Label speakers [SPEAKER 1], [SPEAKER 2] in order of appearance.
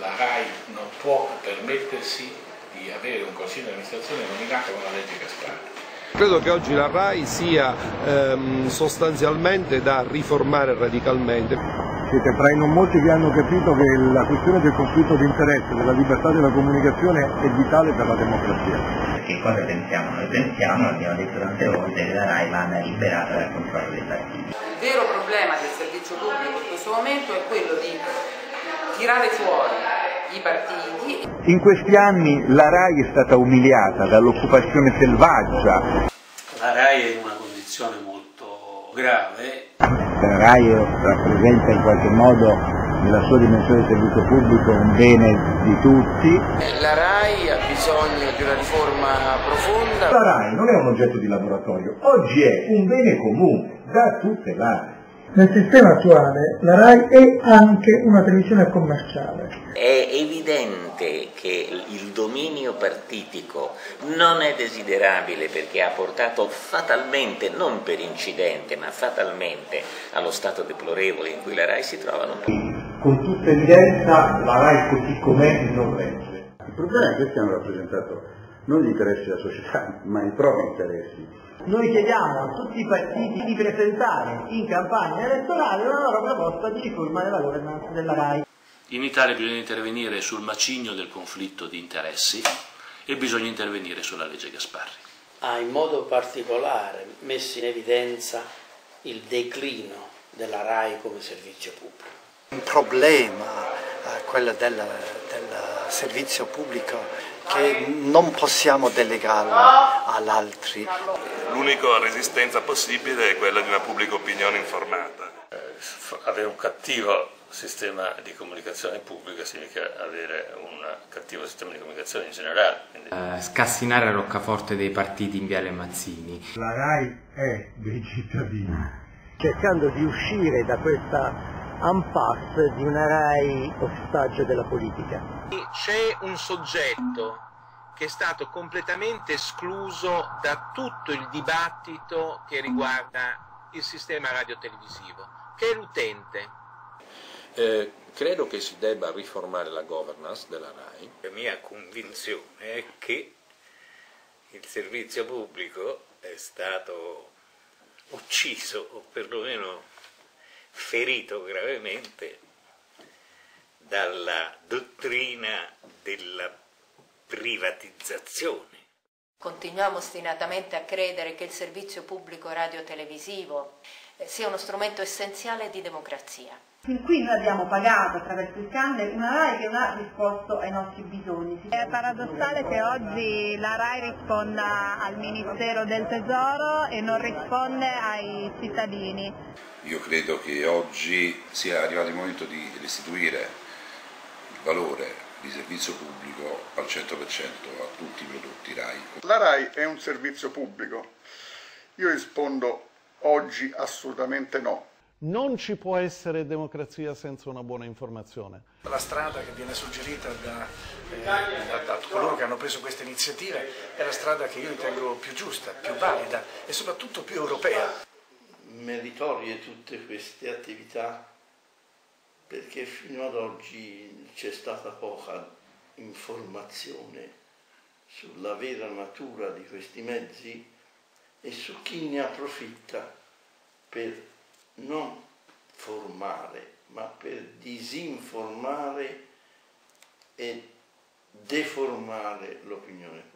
[SPEAKER 1] la RAI non può permettersi di avere un consiglio di amministrazione nominato con la legge Gasparri.
[SPEAKER 2] Credo che oggi la RAI sia sostanzialmente da riformare radicalmente.
[SPEAKER 3] Siete tra i non molti che hanno capito che la questione del conflitto di interesse, della libertà della comunicazione è vitale per la democrazia.
[SPEAKER 4] Perché cosa pensiamo? Noi pensiamo, l'abbiamo detto tante volte, che la RAI vada liberata dal controllo dei partiti.
[SPEAKER 5] Il vero problema del servizio pubblico in questo momento è quello di tirare fuori i partiti.
[SPEAKER 3] In questi anni la RAI è stata umiliata dall'occupazione selvaggia.
[SPEAKER 6] La RAI è in una condizione molto grave.
[SPEAKER 3] La RAI rappresenta in qualche modo, nella sua dimensione di servizio pubblico, un bene di tutti.
[SPEAKER 5] La RAI ha bisogno di una riforma profonda.
[SPEAKER 3] La RAI non è un oggetto di laboratorio, oggi è un bene comune da tutelare.
[SPEAKER 7] Nel sistema attuale la RAI è anche una televisione commerciale.
[SPEAKER 8] È evidente che il dominio partitico non è desiderabile perché ha portato fatalmente, non per incidente, ma fatalmente allo stato deplorevole in cui la RAI si trova.
[SPEAKER 3] Con tutta evidenza la RAI così com'è non regge.
[SPEAKER 9] Il problema è che questi hanno rappresentato non gli interessi della società, ma i propri interessi.
[SPEAKER 10] Noi chiediamo a tutti i partiti di presentare in campagna elettorale una loro proposta di riforma della governance della RAI.
[SPEAKER 6] In Italia bisogna intervenire sul macigno del conflitto di interessi e bisogna intervenire sulla legge Gasparri.
[SPEAKER 11] Ha in modo particolare messo in evidenza il declino della RAI come servizio pubblico.
[SPEAKER 12] Un problema, quello del servizio pubblico, che non possiamo delegarlo ad altri.
[SPEAKER 13] L'unica resistenza possibile è quella di una pubblica opinione informata.
[SPEAKER 6] Avere un cattivo sistema di comunicazione pubblica significa avere un cattivo sistema di comunicazione in generale. Quindi...
[SPEAKER 14] Scassinare la roccaforte dei partiti in Viale Mazzini.
[SPEAKER 3] La RAI è dei cittadini.
[SPEAKER 10] Cercando di uscire da questa impasse di una RAI ostaggio della politica.
[SPEAKER 15] C'è un soggetto che è stato completamente escluso da tutto il dibattito che riguarda il sistema radiotelevisivo, che è l'utente.
[SPEAKER 2] Credo che si debba riformare la governance della RAI.
[SPEAKER 16] La mia convinzione è che il servizio pubblico è stato ucciso o perlomeno ferito gravemente dalla dottrina della privatizzazione.
[SPEAKER 17] Continuiamo ostinatamente a credere che il servizio pubblico radiotelevisivo sia uno strumento essenziale di democrazia.
[SPEAKER 18] Fin qui noi abbiamo pagato attraverso il canone una RAI che non ha risposto ai nostri bisogni.
[SPEAKER 19] È paradossale che oggi la RAI risponda al Ministero del Tesoro e non risponde ai cittadini.
[SPEAKER 20] Io credo che oggi sia arrivato il momento di restituire il valore di servizio pubblico al 100% a tutti i prodotti RAI.
[SPEAKER 21] La RAI è un servizio pubblico. Io rispondo oggi assolutamente no.
[SPEAKER 22] Non ci può essere democrazia senza una buona informazione.
[SPEAKER 23] La strada che viene suggerita da coloro che hanno preso queste iniziative è la strada che io ritengo più giusta, più valida e soprattutto più europea.
[SPEAKER 24] Meritorie tutte queste attività perché fino ad oggi c'è stata poca informazione sulla vera natura di questi mezzi e su chi ne approfitta per non formare, ma per disinformare e deformare l'opinione pubblica.